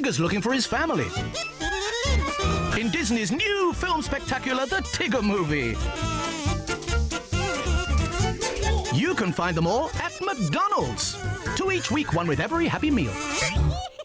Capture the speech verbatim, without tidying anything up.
Tigger's looking for his family. In Disney's new film spectacular, The Tigger Movie. You can find them all at McDonald's. Two each week, one with every Happy Meal.